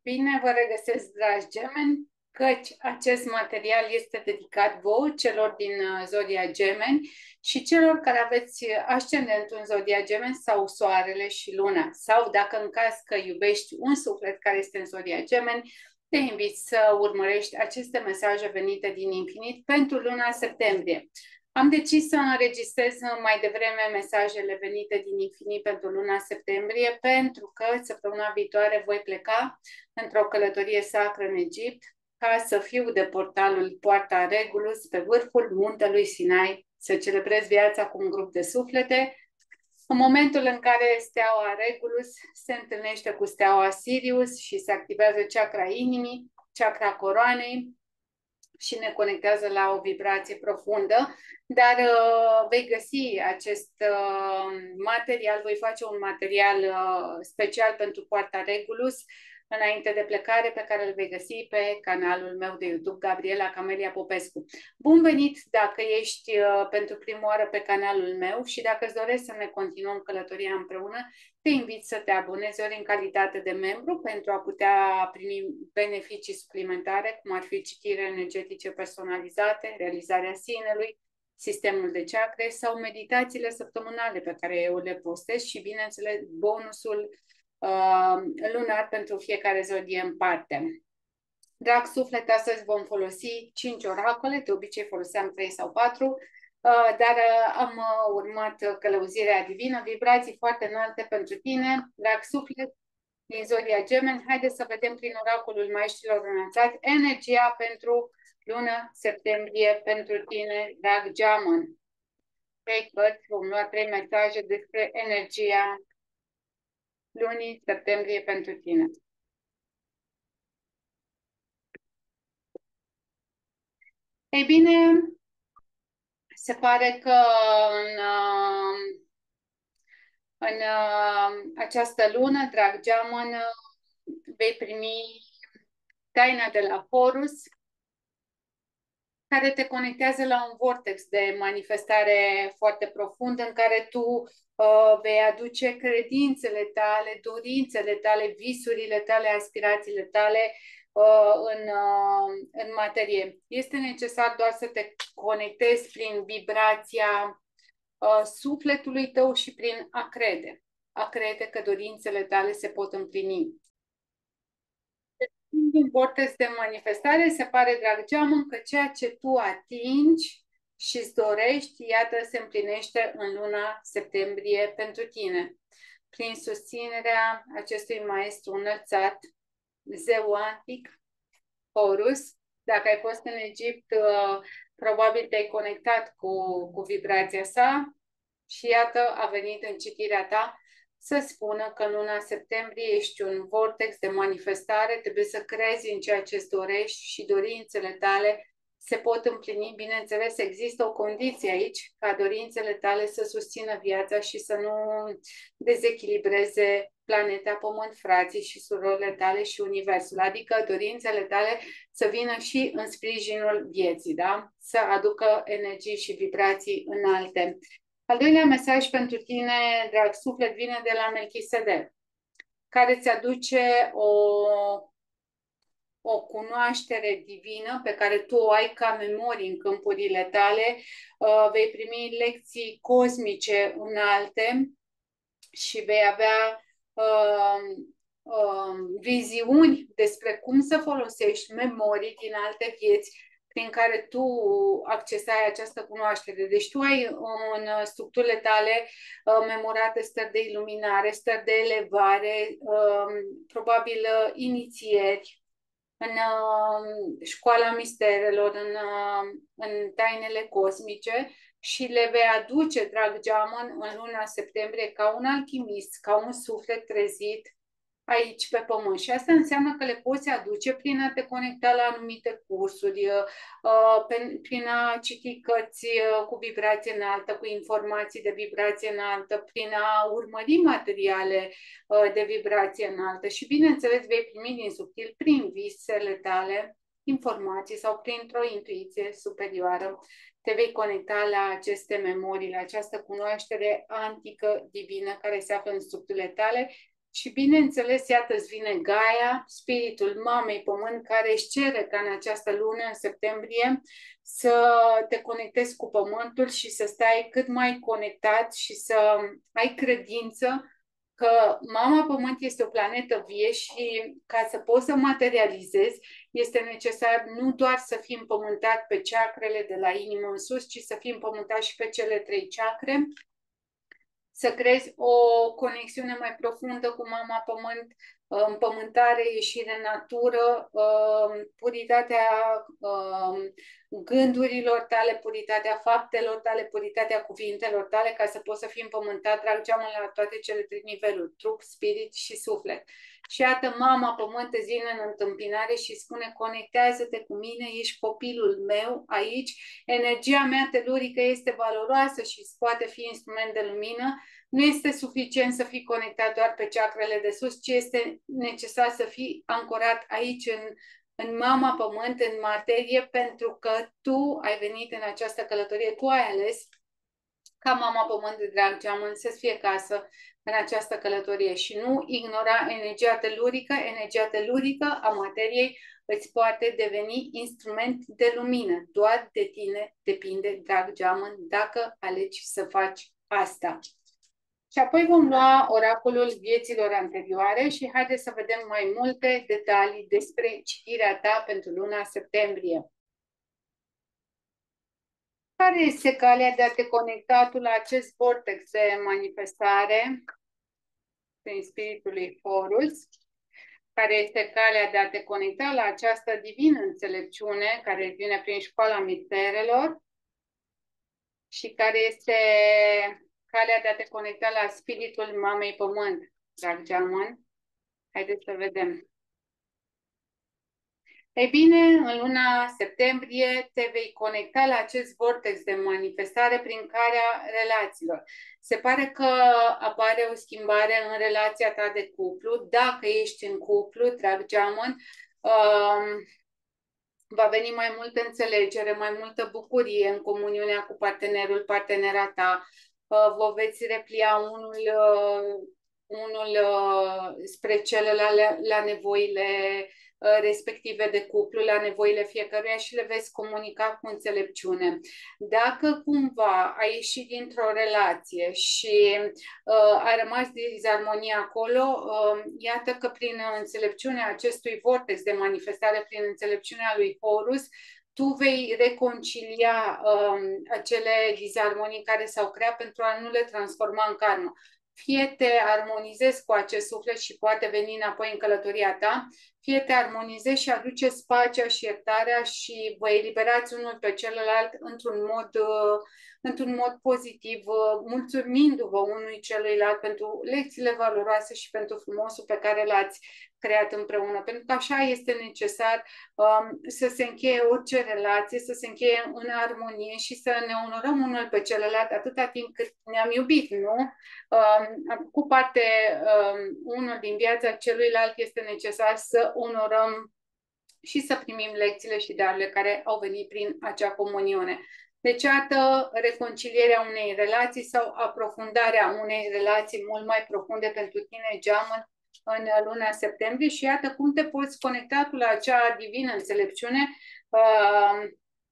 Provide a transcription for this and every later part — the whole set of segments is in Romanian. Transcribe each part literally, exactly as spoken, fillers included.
Bine vă regăsesc, dragi gemeni, căci acest material este dedicat vouă, celor din zodia Gemeni și celor care aveți ascendentul în zodia Gemeni sau soarele și luna. Sau dacă în caz că iubești un suflet care este în zodia Gemeni, te invit să urmărești aceste mesaje venite din infinit pentru luna septembrie. Am decis să înregistrez mai devreme mesajele venite din infinit pentru luna septembrie, pentru că săptămâna viitoare voi pleca într-o călătorie sacră în Egipt, ca să fiu de portalul Poarta Regulus pe vârful muntelui Sinai, să celebrez viața cu un grup de suflete. În momentul în care steaua Regulus se întâlnește cu steaua Sirius și se activează chakra inimii, chakra coroanei, și ne conectează la o vibrație profundă, dar uh, vei găsi acest uh, material, voi face un material uh, special pentru Poarta Regulus înainte de plecare, pe care îl vei găsi pe canalul meu de YouTube, Gabriela Camelia Popescu. Bun venit dacă ești uh, pentru prima oară pe canalul meu și dacă îți dorești să ne continuăm călătoria împreună, te invit să te abonezi ori în calitate de membru pentru a putea primi beneficii suplimentare, cum ar fi citire energetice personalizate, realizarea sinelui, sistemul de chakre sau meditațiile săptămânale pe care eu le postez și, bineînțeles, bonusul uh, lunar pentru fiecare zodie în parte. Drag suflet, astăzi vom folosi cinci oracole, de obicei foloseam trei sau patru, dar am urmat călăuzirea divină, vibrații foarte înalte pentru tine, drag suflet, din zodia Gemeni. Haideți să vedem prin oracolul maestrilor înălțați energia pentru luna septembrie pentru tine, drag geamăn. Trei cărți, vom lua trei mesaje despre energia lunii septembrie pentru tine. Ei bine, se pare că în, în această lună, drag geamăn, vei primi taina de la Horus, care te conectează la un vortex de manifestare foarte profund în care tu uh, vei aduce credințele tale, dorințele tale, visurile tale, aspirațiile tale uh, în, uh, în materie. Este necesar doar să te conectezi prin vibrația uh, sufletului tău și prin a crede. A crede că dorințele tale se pot împlini. În vortex de manifestare se pare, drag geamăn, că ceea ce tu atingi și îți dorești, iată, se împlinește în luna septembrie pentru tine. Prin susținerea acestui maestru înălțat, zeu antic, Horus. Dacă ai fost în Egipt, probabil te-ai conectat cu, cu vibrația sa și iată, a venit în citirea ta să spună că în luna septembrie ești un vortex de manifestare, trebuie să crezi în ceea ce îți dorești și dorințele tale se pot împlini. Bineînțeles, există o condiție aici, ca dorințele tale să susțină viața și să nu dezechilibreze planeta Pământ, frații și surorile tale și universul, adică dorințele tale să vină și în sprijinul vieții, da? Să aducă energii și vibrații înalte. Al doilea mesaj pentru tine, drag suflet, vine de la Melchisedec, care îți aduce o, o cunoaștere divină pe care tu o ai ca memorii în câmpurile tale. Uh, vei primi lecții cosmice înalte și vei avea uh, uh, viziuni despre cum să folosești memorii din alte vieți prin care tu accesai această cunoaștere. Deci tu ai în structurile tale uh, memorate stări de iluminare, stări de elevare, uh, probabil uh, inițieri în uh, școala misterelor, în, uh, în tainele cosmice și le vei aduce, drag geamăn, în luna septembrie ca un alchimist, ca un suflet trezit aici pe pământ. Și asta înseamnă că le poți aduce prin a te conecta la anumite cursuri, prin a citi cărți cu vibrație înaltă, cu informații de vibrație înaltă, prin a urmări materiale de vibrație înaltă și, bineînțeles, vei primi din subtil, prin visele tale, informații sau printr-o intuiție superioară. Te vei conecta la aceste memorii, la această cunoaștere antică, divină, care se află în structurile tale Și bineînțeles, iată, îți vine Gaia, spiritul mamei pământ, care își cere ca în această lună, în septembrie, să te conectezi cu pământul și să stai cât mai conectat și să ai credință că mama pământ este o planetă vie și ca să poți să materializezi, este necesar nu doar să fii împământat pe chakrele de la inimă în sus, ci să fii împământat și pe cele trei chakre, să creezi o conexiune mai profundă cu mama pământ, împământare, ieșire în natură, puritatea gândurilor tale, puritatea faptelor tale, puritatea cuvintelor tale, ca să poți să fii împământat, drag geamul, la toate cele trei niveluri, trup, spirit și suflet. Și iată, mama pământ îți vine în întâmpinare și spune: conectează-te cu mine, ești copilul meu aici, energia mea telurică este valoroasă și poate fi instrument de lumină. Nu este suficient să fii conectat doar pe chakrele de sus, ci este necesar să fii ancorat aici, în, în mama pământ, în materie, pentru că tu ai venit în această călătorie, tu ai ales ca mama pământ de drag geamăn să-ți fie casă în această călătorie și nu ignora energia telurică. Energia telurică a materiei îți poate deveni instrument de lumină. Doar de tine depinde, drag geamăn, dacă alegi să faci asta. Și apoi vom lua oracolul vieților anterioare și haideți să vedem mai multe detalii despre citirea ta pentru luna septembrie. Care este calea de a te conecta tu la acest vortex de manifestare prin spiritul lui Horus? Care este calea de a te conecta la această divină înțelepciune care vine prin școala misterelor? Și care este calea de a te conecta la spiritul mamei pământ, drag geamăn? Haideți să vedem. Ei bine, în luna septembrie te vei conecta la acest vortex de manifestare prin calea relațiilor. Se pare că apare o schimbare în relația ta de cuplu. Dacă ești în cuplu, drag geamăn, um, va veni mai multă înțelegere, mai multă bucurie în comuniunea cu partenerul, partenera ta. Uh, vă veți replia unul, uh, unul uh, spre celălalt la, la nevoile uh, respective de cuplu, la nevoile fiecăruia și le veți comunica cu înțelepciune. Dacă cumva ai ieșit dintr-o relație și uh, a rămas disarmonie acolo, uh, iată că prin înțelepciunea acestui vortex de manifestare, prin înțelepciunea lui Horus, tu vei reconcilia um, acele disarmonii care s-au creat pentru a nu le transforma în karmă. Fie te armonizezi cu acest suflet și poate veni înapoi în călătoria ta, fie te armonizezi și aduceți pacea și iertarea și vă eliberați unul pe celălalt într-un mod, uh, într-un mod pozitiv, uh, mulțumindu-vă unui celuilalt pentru lecțiile valoroase și pentru frumosul pe care l-ați creat împreună. Pentru că așa este necesar um, să se încheie orice relație, să se încheie în armonie și să ne onorăm unul pe celălalt atâta timp cât ne-am iubit, nu? Um, am făcut parte um, unul din viața celuilalt, este necesar să onorăm și să primim lecțiile și darurile care au venit prin acea comuniune. Deci, iată, reconcilierea unei relații sau aprofundarea unei relații mult mai profunde pentru tine, geamăn, în luna septembrie și iată cum te poți conecta tu la acea divină înțelepciune uh,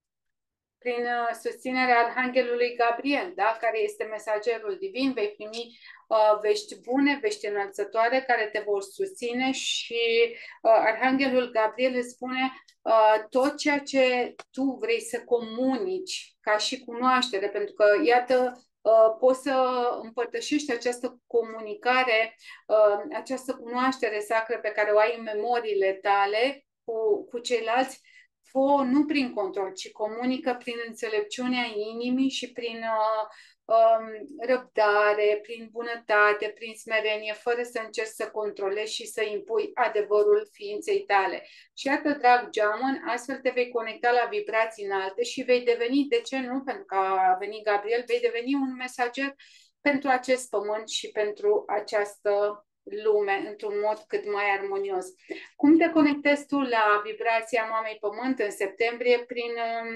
prin susținerea Arhanghelului Gabriel, da? Care este mesagerul divin. Vei primi uh, vești bune, vești înălțătoare care te vor susține și uh, Arhanghelul Gabriel îți spune uh, tot ceea ce tu vrei să comunici ca și cunoaștere, pentru că, iată, Uh, poți să împărtășești această comunicare, uh, această cunoaștere sacră pe care o ai în memoriile tale cu, cu ceilalți, fă nu prin control, ci comunică prin înțelepciunea inimii și prin uh, um, răbdare, prin bunătate, prin smerenie, fără să încerci să controlezi și să impui adevărul ființei tale. Și iată, drag geamăn, astfel te vei conecta la vibrații înalte și vei deveni, de ce nu, pentru că a venit Gabriel, vei deveni un mesager pentru acest pământ și pentru această lume într-un mod cât mai armonios. Cum te conectezi tu la vibrația mamei pământ în septembrie? Prin,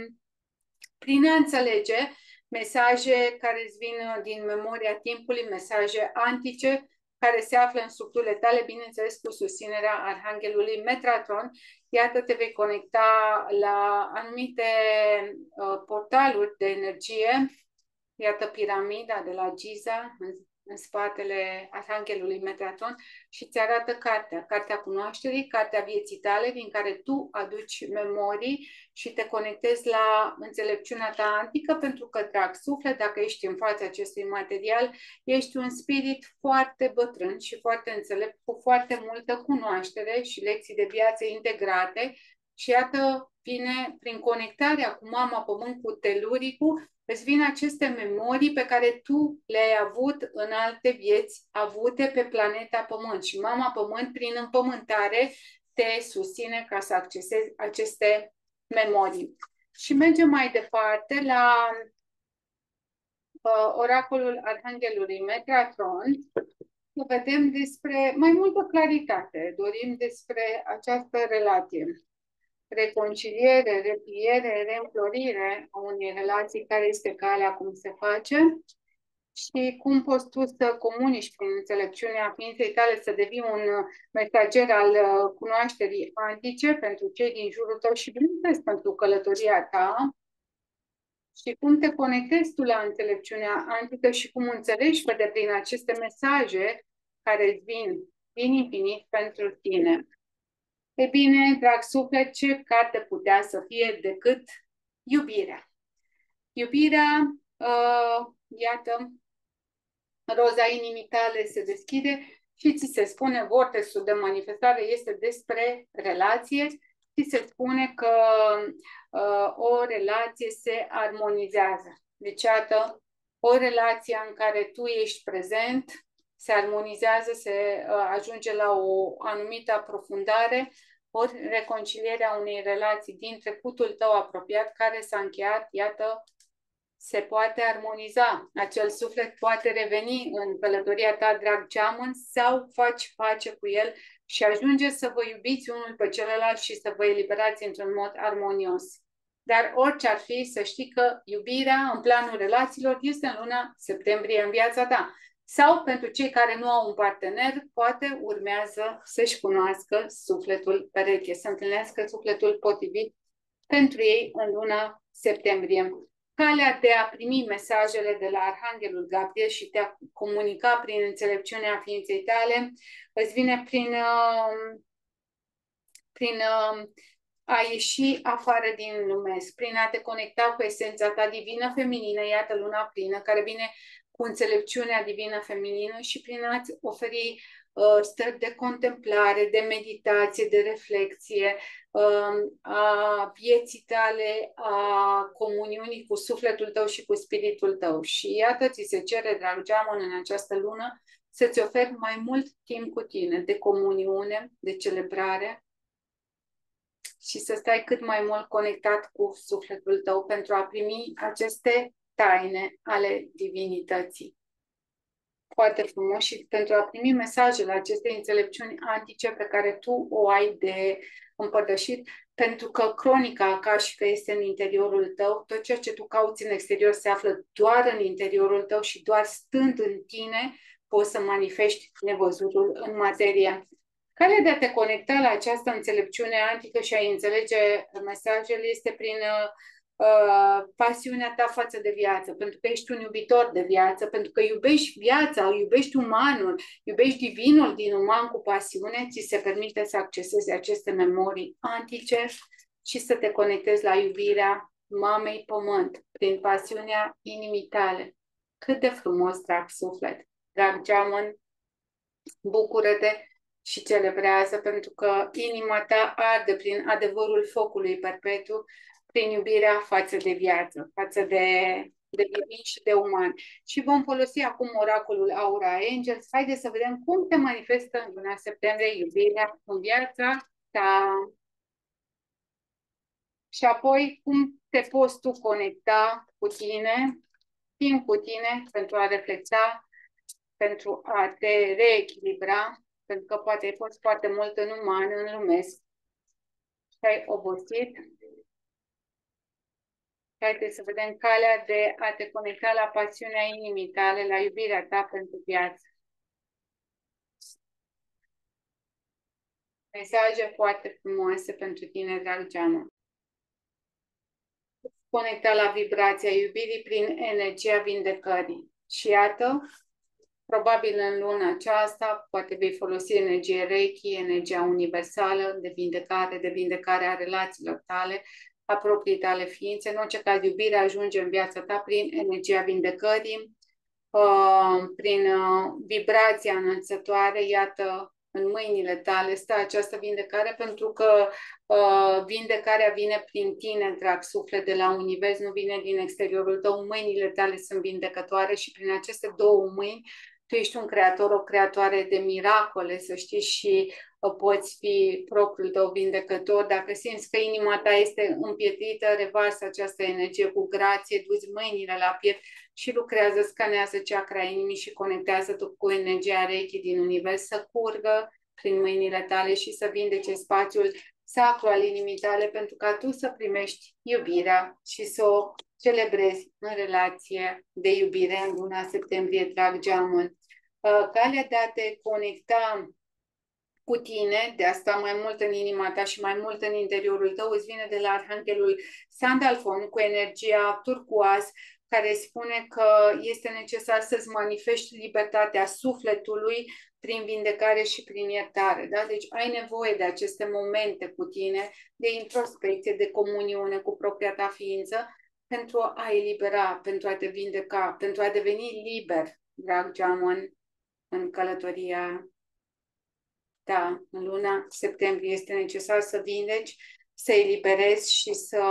prin a înțelege mesaje care îți vin din memoria timpului, mesaje antice, care se află în structurile tale, bineînțeles cu susținerea Arhanghelului Metatron. Iată, te vei conecta la anumite uh, portaluri de energie. Iată piramida de la Giza, în, în spatele Arhanghelului Metatron, și îți arată cartea, cartea cunoașterii, cartea vieții tale, din care tu aduci memorii și te conectezi la înțelepciunea ta antică, pentru că, drag suflet, dacă ești în fața acestui material, ești un spirit foarte bătrân și foarte înțelept, cu foarte multă cunoaștere și lecții de viață integrate. Și iată, vine prin conectarea cu Mama Pământ, cu Teluricul, îți vin aceste memorii pe care tu le-ai avut în alte vieți avute pe planeta Pământ. Și Mama Pământ, prin împământare, te susține ca să accesezi aceste memorii. Și mergem mai departe la uh, oracolul Arhanghelului Metatron. Să vedem despre mai multă claritate. Dorim despre această relație. Reconciliere, repliere, reînflorire a unei relații, care este calea, cum se face și cum poți tu să comunici prin înțelepciunea ființei tale, să devii un mesager al cunoașterii antice pentru cei din jurul tău și, bineînțeles, pentru călătoria ta, și cum te conectezi tu la înțelepciunea antică și cum înțelegi pe deplin aceste mesaje care îți vin din infinit pentru tine. E bine, drag suflet, ce carte putea să fie decât iubirea? Iubirea, uh, iată, roza inimii tale se deschide și ți se spune, vortexul de manifestare este despre relație, ți se spune că uh, o relație se armonizează. Deci, iată, o relație în care tu ești prezent, se armonizează, se uh, ajunge la o anumită aprofundare, ori reconcilierea unei relații din trecutul tău apropiat care s-a încheiat, iată, se poate armoniza. Acel suflet poate reveni în călătoria ta, drag geamăn, sau faci pace cu el și ajunge să vă iubiți unul pe celălalt și să vă eliberați într-un mod armonios. Dar orice ar fi, să știi că iubirea în planul relațiilor este în luna septembrie în viața ta. Sau pentru cei care nu au un partener, poate urmează să-și cunoască sufletul pereche, să întâlnească sufletul potrivit pentru ei în luna septembrie. Calea de a primi mesajele de la Arhanghelul Gabriel și de a comunica prin înțelepciunea ființei tale îți vine prin, prin a ieși afară din lume, prin a te conecta cu esența ta divină feminină, iată luna plină, care vine cu înțelepciunea divină feminină și prin a-ți oferi uh, stări de contemplare, de meditație, de reflexie, uh, a vieții tale, a comuniunii cu sufletul tău și cu spiritul tău. Și iată, ți se cere, drag geamăn, în această lună, să-ți oferi mai mult timp cu tine, de comuniune, de celebrare, și să stai cât mai mult conectat cu sufletul tău pentru a primi aceste taine ale divinității. Foarte frumos, și pentru a primi mesajele acestei înțelepciuni antice pe care tu o ai de împărtășit, pentru că cronica akashică este în interiorul tău, tot ceea ce tu cauți în exterior se află doar în interiorul tău și doar stând în tine poți să manifesti nevăzutul în materie. Calea de a te conecta la această înțelepciune antică și a înțelege mesajele este prin uh, pasiunea ta față de viață, pentru că ești un iubitor de viață, pentru că iubești viața, iubești umanul, iubești divinul din uman cu pasiune, ți se permite să accesezi aceste memorii antice și să te conectezi la iubirea Mamei Pământ, prin pasiunea inimii tale. Cât de frumos, drag suflet, drag geamăn, bucură-te și celebrează, pentru că inima ta arde prin adevărul focului perpetu, prin iubirea față de viață, față de, de divin și de uman. Și vom folosi acum oracolul Aura Angels. Haideți să vedem cum se manifestă în luna septembrie iubirea în viața ta. Și apoi cum te poți tu conecta cu tine, timp cu tine, pentru a reflecta, pentru a te reechilibra, pentru că poate ai fost foarte mult în uman, în lumesc și ai obosit. Haideți să vedem calea de a te conecta la pasiunea inimii tale, la iubirea ta pentru viață. Mesaje foarte frumoase pentru tine, drag geamăn. Conecta la vibrația iubirii prin energia vindecării. Și iată, probabil în luna aceasta, poate vei folosi energie Reiki, energia universală de vindecare, de vindecare a relațiilor tale, a proprii tale ființe. În orice caz, iubirea ajunge în viața ta prin energia vindecării, prin vibrația înălțătoare. Iată, în mâinile tale stă această vindecare, pentru că uh, vindecarea vine prin tine, drag suflet, de la univers, nu vine din exteriorul tău. Mâinile tale sunt vindecătoare și prin aceste două mâini tu ești un creator, o creatoare de miracole, să știi, și uh, poți fi propriul tău vindecător. Dacă simți că inima ta este împietrită, revarsă această energie cu grație, du-ți mâinile la piept și lucrează, scanează chakra inimii și conectează tu cu energia Reiki din univers să curgă prin mâinile tale și să vindece spațiul sacru al inimii tale, pentru ca tu să primești iubirea și să o celebrezi în relație de iubire în luna septembrie, drag geamăn. Calea de a te conecta cu tine, de a sta mai mult în inima ta și mai mult în interiorul tău, îți vine de la Arhanghelul Sandalfon cu energia turcoaz, care spune că este necesar să-ți manifesti libertatea sufletului prin vindecare și prin iertare. Da? Deci ai nevoie de aceste momente cu tine, de introspecție, de comuniune cu propria ta ființă, pentru a elibera, pentru a te vindeca, pentru a deveni liber, drag geamăn, în călătoria ta. În luna septembrie este necesar să vindeci, să eliberezi și să...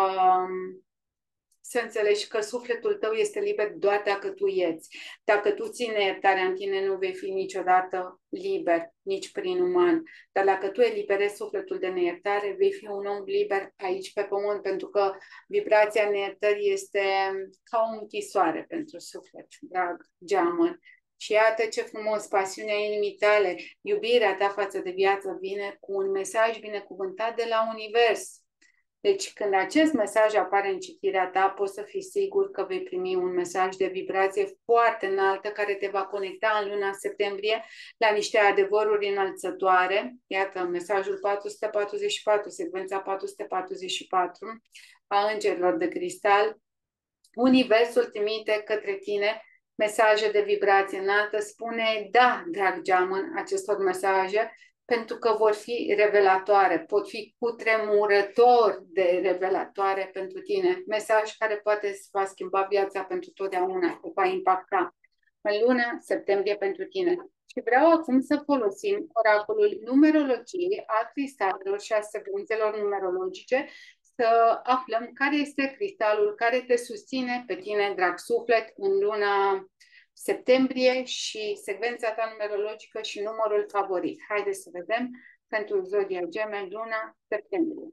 să înțelegi că sufletul tău este liber doar dacă tu ieți. Dacă tu ții neiertarea în tine, nu vei fi niciodată liber, nici prin uman. Dar dacă tu eliberezi sufletul de neiertare, vei fi un om liber aici pe pământ, pentru că vibrația neiertării este ca o închisoare pentru suflet, drag geamăn. Și iată ce frumos, pasiunea inimii tale, iubirea ta față de viață vine cu un mesaj binecuvântat de la univers. Deci, când acest mesaj apare în citirea ta, poți să fii sigur că vei primi un mesaj de vibrație foarte înaltă care te va conecta în luna septembrie la niște adevăruri înălțătoare. Iată, mesajul patru sute patruzeci și patru, secvența patru sute patruzeci și patru a îngerilor de cristal. Universul trimite către tine mesaje de vibrație înaltă. Spune da, drag geamăn, acestor mesaje, pentru că vor fi revelatoare, pot fi cutremurător de revelatoare pentru tine. Mesaj care poate să va schimba viața pentru totdeauna, te va impacta în luna septembrie pentru tine. Și vreau acum să folosim oracolul numerologiei a cristalelor și a secvențelor numerologice, să aflăm care este cristalul care te susține pe tine, drag suflet, în luna septembrie și secvența ta numerologică și numărul favorit. Haideți să vedem pentru zodia Gemeni luna septembrie.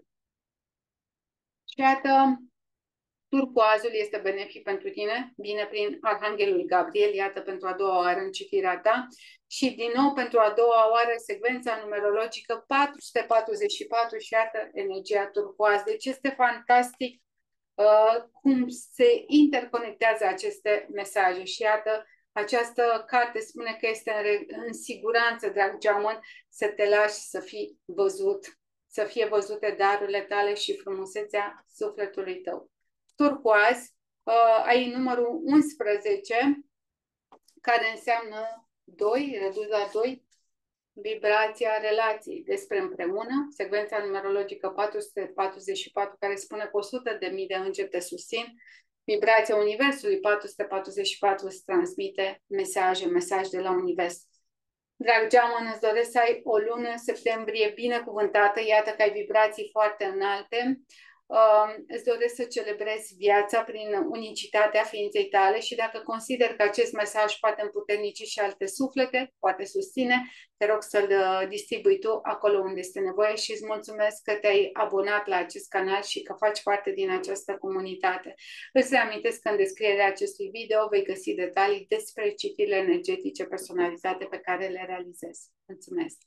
Și iată, turcoazul este benefic pentru tine, vine prin Arhanghelul Gabriel, iată pentru a doua oară în citirea ta și din nou pentru a doua oară secvența numerologică patru sute patruzeci și patru și iată energia turcoaz. Deci este fantastic uh, cum se interconectează aceste mesaje și iată, această carte spune că este în, în siguranță, drag geamăn, să te lași să fii văzut, să fie văzute darurile tale și frumusețea sufletului tău. Turcoaz, uh, ai numărul unsprezece, care înseamnă doi, redus la doi, vibrația relației despre împreună, secvența numerologică patru sute patruzeci și patru, care spune că o sută de mii de îngeri te susțin, vibrația Universului patru sute patruzeci și patru îți transmite mesaje, mesaj de la Univers. Drag geamăn, îți doresc să ai o lună septembrie binecuvântată, iată că ai vibrații foarte înalte. Uh, îți doresc să celebrezi viața prin unicitatea ființei tale și dacă consider că acest mesaj poate împuternici și alte suflete, poate susține, te rog să-l distribui tu acolo unde este nevoie și îți mulțumesc că te-ai abonat la acest canal și că faci parte din această comunitate. Îți reamintesc că în descrierea acestui video vei găsi detalii despre citirile energetice personalizate pe care le realizez. Mulțumesc!